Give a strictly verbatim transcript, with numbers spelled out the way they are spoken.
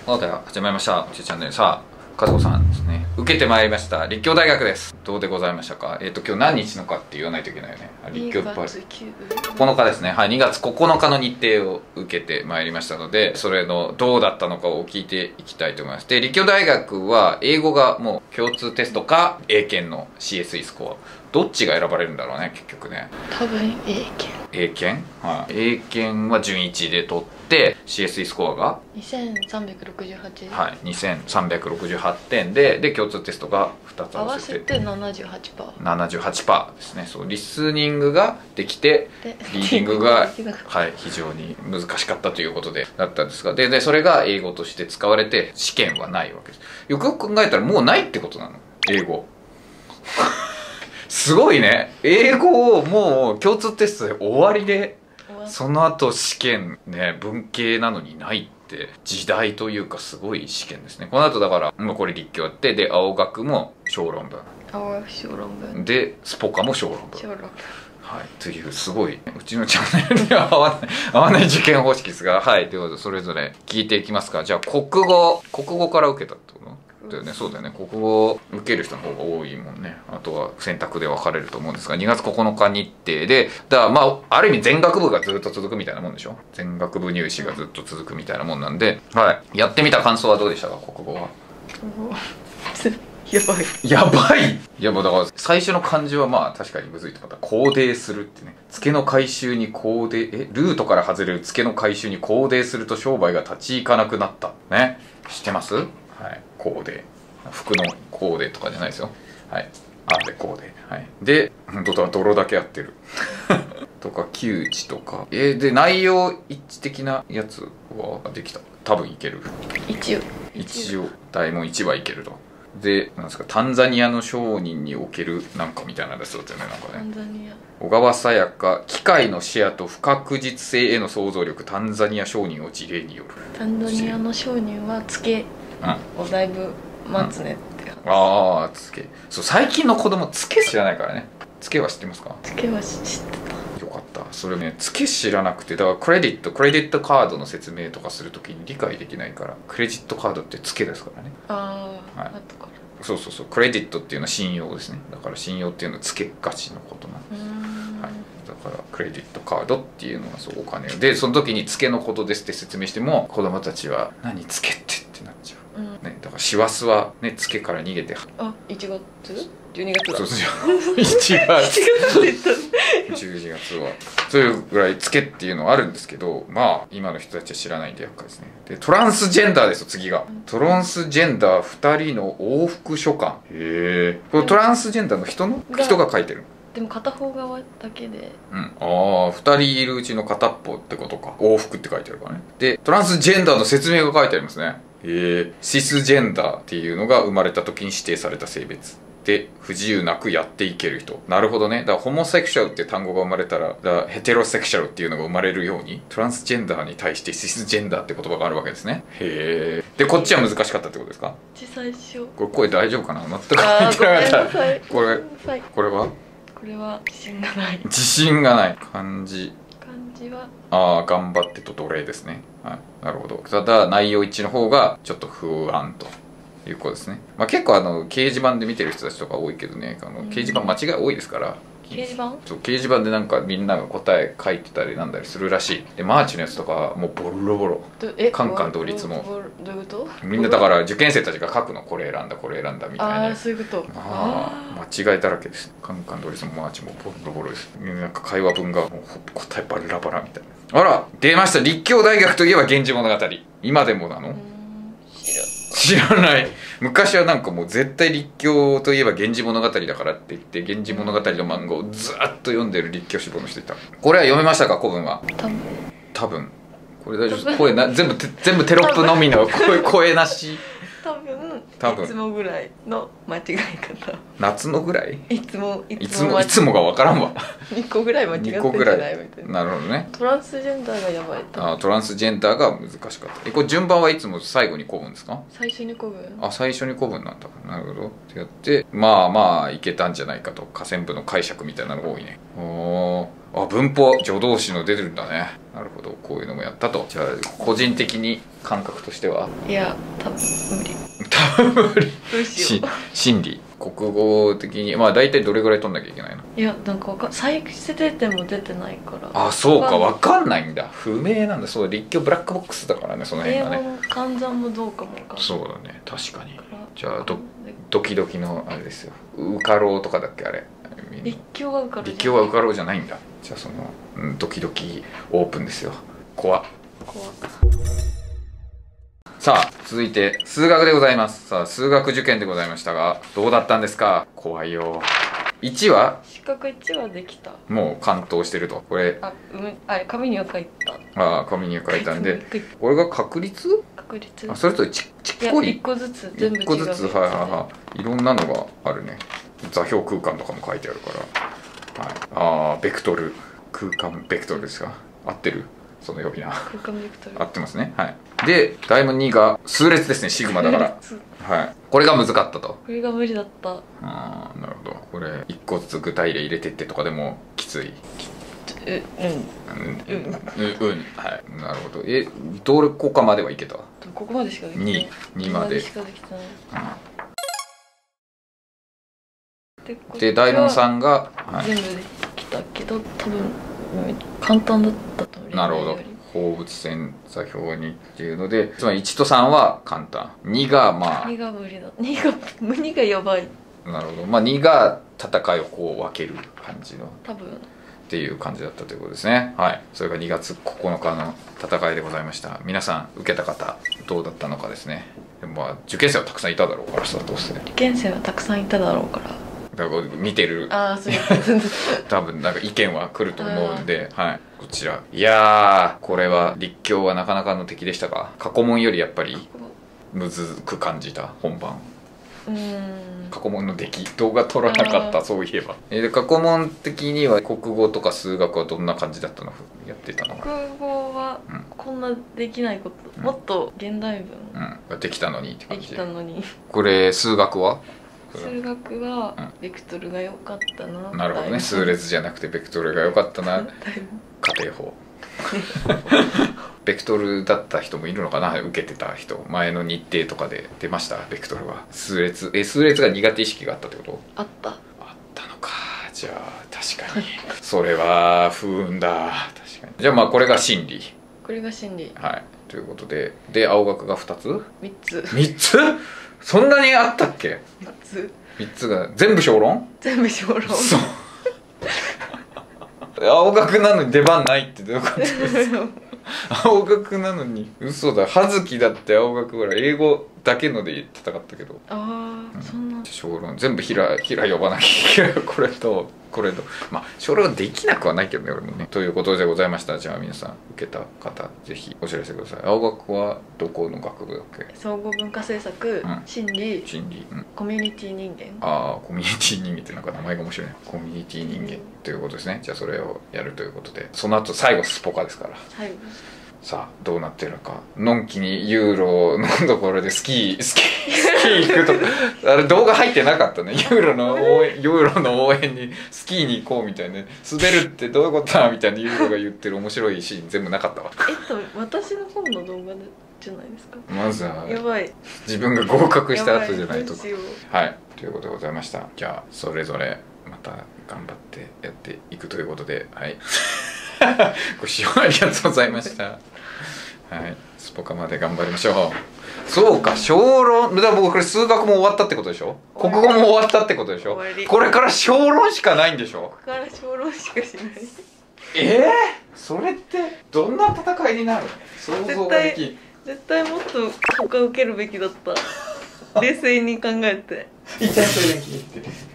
はい、では始まりました。うちチャンネル。さあ、和子さんですね。受けてまいりました。立教大学です。どうでございましたか？えっ、ー、と、今日何日のかって言わないといけないよね。立教っぽい。ここのかですね。はい、にがつここのかの日程を受けてまいりましたので、それのどうだったのかを聞いていきたいと思います。で、立教大学は英語がもう共通テストか英検の シーエスイー スコア。どっちが選ばれるんだろうね、結局ね。 多分英検。 英検、はい、英検は準いちで取って シーエスイー スコアがにせんさんびゃくろくじゅうはち。 はい、にせんさんびゃくろくじゅうはちてんで、で共通テストがふたつ合わせて合わせて ななじゅうはちパーセント。 ななじゅうはちパーセント ですね。そう、リスニングができてリーディングが、はい、非常に難しかったということでだったんですが、ででそれが英語として使われて試験はないわけです。よくよく考えたらもうないってことなの、英語。すごいね。英語をもう共通テストで終わりで、その後試験ね、文系なのにないって時代というかすごい試験ですね。この後だからもうこれ立教やって、で青学も小論文、 青学小論文でスポカも小論文、 小論文、 はい、というすごいうちのチャンネルには合わない合わない受験方式ですが、はい、ということでそれぞれ聞いていきますか。じゃあ国語国語から受けたってことだよね。そうだよね。国語を受ける人の方が多いもんね。あとは選択で分かれると思うんですが、にがつここのか日程で、だからまあある意味全学部がずっと続くみたいなもんでしょ。全学部入試がずっと続くみたいなもんなんで、はい、やってみた感想はどうでしたか、国語は。 やばいやばい。いやもうだから最初の漢字はまあ確かにむずいと思った。コーデーするってね、付けの回収にコーデー、えルートから外れる付けの回収にコーデーすると商売が立ち行かなくなったね。知ってます？はい、コーデー、服のコーデとかじゃないですよ。はい、あれコーデー、はい、で本当だ、泥だけ合ってるとか窮地とか、えー、で内容一致的なやつはできた。多分いける。 一応一応大問いちはいけると。で、なんですか、タンザニアの商人におけるなんかみたいなやつだったよね、なんかね。 タンザニア。 小川さやか、機械のシェアと不確実性への想像力、タンザニア商人を事例による。 タンザニアの商人はつけをだいぶ待つねって話、 うん、ああ、つけ。そう、最近の子供つけ知らないからね。つけは知ってますか？ つけは知ってた。 よかった。それね、つけ知らなくて、だからクレジットクレジットカードの説明とかするときに理解できないから、クレジットカードってつけですからね。 ああ、はい、後から。 そうそうそう、クレジットっていうのは信用ですね。だから信用っていうのはつけがちのことなんです。はい、だからクレジットカードっていうのはそうお金をで、その時につけのことですって説明しても子供たちは何つけってってなっちゃう、うんね、だから師走はね、つけから逃げて、 あ、いちがつじゅうにがつだ。 そうそういちがつじゅうにがつはそういうぐらいつけっていうのはあるんですけど、まあ今の人たちは知らないんで厄介ですね。でトランスジェンダーですよ、次が。トランスジェンダーふたりの往復書簡。へえ。これトランスジェンダーの人の人が書いてる。 でも片方側だけで、 うん、ああ、ふたりいるうちの片っぽってことか。往復って書いてあるからね。でトランスジェンダーの説明が書いてありますね。へえ。シスジェンダーっていうのが生まれた時に指定された性別で、不自由なくやっていける人。なるほどね。だからホモセクシャルって単語が生まれたら、だからヘテロセクシャルっていうのが生まれるように、トランスジェンダーに対してシスジェンダーって言葉があるわけですね。へえ。でこっちは難しかったってことですか？ 最初これ声大丈夫かな？全く入ってなかった。これこれはこれは自信がない。 自信がない。漢字漢字はああ、頑張ってと奴隷ですね。はい、なるほど。ただ内容一致の方がちょっと不安ということですね。まあ、結構あの掲示板で見てる人たちとか多いけどね、あの掲示板間違い多いですから。 掲示板？ そう、掲示板でなんかみんなが答え書いてたりなんだりするらしい。でマーチのやつとかはもうボロボロ。カンカン同率も。 どういうこと？みんなだから受験生たちが書くの、これ選んだこれ選んだみたいな。 ああ、そういうこと。 ああ、間違いだらけです。カンカン同率もマーチもボロボロです。なんか会話文がもう答えバラバラみたいな。あら、出ました。立教大学といえば源氏物語。今でもなの？知らない。昔はなんかもう絶対立教といえば源氏物語だからって言って源氏物語の漫画をずっと読んでる立教志望の人いた。これは読めましたか、古文は？ 多分多分これ大丈夫です。声な全部全部テロップのみの声声なし。 多分多分いつもぐらいの間違い方。 夏のぐらいいつもいつもいつもが分からんわにこぐらい間違ってんじゃにこぐらないみたいいな。 なるほどね。 トランスジェンダーがやばいと。 あトランスジェンダーが難しかった。えこれ順番はいつも最後に古文ですか？ 最初に古文。 あ最初に古文なんだ。なるほどってやってまあまあいけたんじゃないかと。下線部の解釈みたいなのが多いね。おーあ文法助動詞の出てるんだね。なるほどこういうのもやったと。じゃあ個人的に感覚としてはいや多分無理。 多分無理。 どうしよう。 心理国語的にまあ大体どれぐらい取んなきゃいけないの？ いやなんかわか最低点も出てないから。 あそうか分かんないんだ。不明なんだ。そう立教ブラックボックスだからねその辺英がね。 語の換算もどうかもわかんない。 そうだね確かに。 からじゃあどドキドキのあれですよ。受かろうとかだっけあれ。 立教は受かる。 立教は受かろうじゃないんだ。じゃあその、うん、ドキドキオープンですよ。怖っ。 怖っ。 さあ続いて数学でございます。さあ数学受験でございましたがどうだったんですか？怖いよ。いちは四角いちはできた。 もう完登してると。これあ、うむあれ紙には書いた。 ああ紙に書いたんでこれが確率？ 確率。 あそれとちちいやっこい一個ずつ全部違う。 一個ずつはいはいはいいろんなのがあるね。座標空間とかも書いてあるから、はい、ああベクトル空間ベクトルですか？合ってる？その呼び名空間ベクトル合ってますね。はいでだいぶにが数列ですね。シグマだからはいこれが難かったと。 これが無理だった。 ああなるほど。これいっこずつ具体例入れてってとかでもきつい。 ううんうんうんはいなるほど。えどこかまではいけた？ ここまでしかできてない。 にまでしかできてない。 うん、で大門さんが、 はい、全部できたけど多分簡単だったと思う。 なるほど。放物線座標にっていうのでつまりいちとさんは簡単。にがまあにが無理だ。にがにがやばい。 なるほど。まあにが戦いをこう分ける感じの多分っていう感じだったということですね。はいそれがにがつここのかの戦いでございました。皆さん受けた方どうだったのかですね。でもまあ受験生はたくさんいただろうからさどうせ受験生はたくさんいただろうからだから見てるあそう多分なんか意見は来ると思うんで、はい、こちらいやーこれは立教はなかなかの敵でしたか？過去問よりやっぱりむずく感じた本番。 うーん過去問の出来動画撮らなかったそういえば。えー、で過去問的には国語とか数学はどんな感じだったのやってたの？ 国語はこんなできないこと、うん、もっと現代文、 うん、できたのにって感じできたのに。 これ数学は数学はベクトルが良かったな、 うん、なるほどね。数列じゃなくてベクトルが良かったな家庭法ベクトルだった人もいるのかな？受けてた人前の日程とかで出ました？ベクトルは数列え数列が苦手意識があったってこと？ あったあったのか。じゃあ確かにそれは不運だ。確かに。じゃあまあこれが心理。 これが心理はいということでで青学がふたつみっつみっつそんなにあったっけ？ みっつみっつが全部小論？ 全部小論。 そう青学なのに出番ないってどういうことですか？青学なのに嘘だ。葉月だって青学ほら英語だけので戦ったけどああ、うん、そんな小論全部ひらひら呼ばなきゃいけない。これとこれとまあ小論できなくはないけどね俺もね。ということでございました。じゃあ皆さん受けた方ぜひお知らせください。青学はどこの学部だっけ？ 総合文化政策、うん、心理心理、うん、 コミュニティ人間。 ああコミュニティ人間ってなんか名前が面白いね。コミュニティ人間、うん、ということですね。じゃあそれをやるということでその後最後スポカですから。 はいさあどうなってるのか。のんきにユーロのところでスキースキースキー行くとあれ動画入ってなかったね。ユーロの応援ユーロの応援にスキーに行こうみたいな、滑るってどういうことだみたいなユーロが言ってる面白いシーン全部なかったわ。 えっと私の本の動画じゃないですか。 まずはやばい自分が合格した後じゃないと。 はいということでございました。じゃあそれぞれまた頑張ってやっていくということではいご視聴ありがとうございましたはい、スポカまで頑張りましょう。そうか小論だ。僕これ数学も終わったってことでしょ。国語も終わったってことでしょ。これから小論しかないんでしょ。 ここから小論しかしない。 えー、それってどんな戦いになる？想像ができん。 絶対もっと他受けるべきだった。冷静に考えて。 一旦それだけ言って